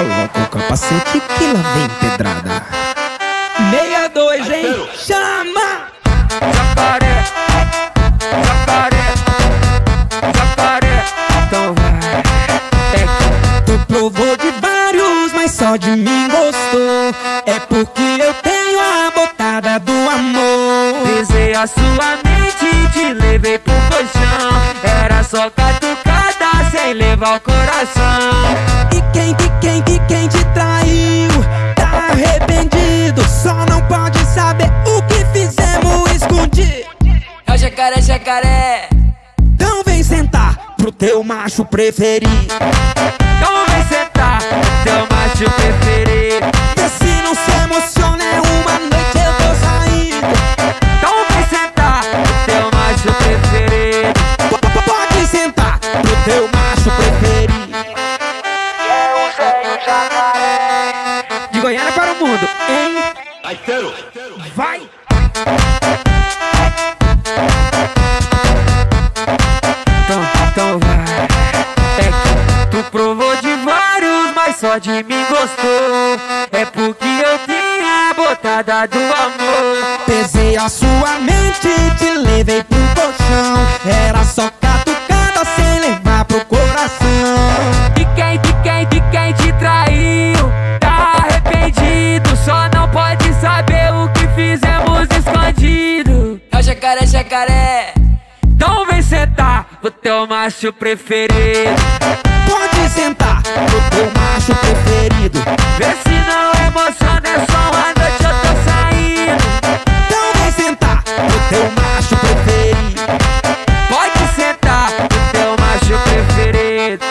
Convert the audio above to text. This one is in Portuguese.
Coloca o capacete que lá vem pedrada. 62, hein? Chama! Jacaré, jacaré, jacaré. Então vai. Tu provou de vários, mas só de mim gostou. É porque eu tenho a botada do amor. Pisei a sua mente e te levei pro colchão. Era só catucada sem levar o coração. E quem te traiu tá arrependido. Só não pode saber o que fizemos escondido. É o jacaré, jacaré. Então vem sentar pro teu macho preferido. Então vem sentar, teu macho preferido. Vê se não se emociona, é uma noite eu tô saindo. Então vem sentar, teu macho preferido. Pode sentar pro teu macho preferido. Eu sei o jacaré. De Goiânia para o mundo, hein? Vai! Então vai. É que tu provou de vários, mas só de mim gostou. É porque eu tenho a botada do amor. Pesei a sua mente e te levei pro colchão. Era só catucada sem levar pro coração. E quem te traiu tá arrependido. Só não pode saber o que fizemos escondido. É o jacaré, jacaré. Então vem sentar o teu macho preferido. Pode sentar pro teu macho preferido. Vê se não emociona, é só uma noite eu tô saindo. Então vem sentar pro teu macho preferido. Pode sentar o teu macho preferido.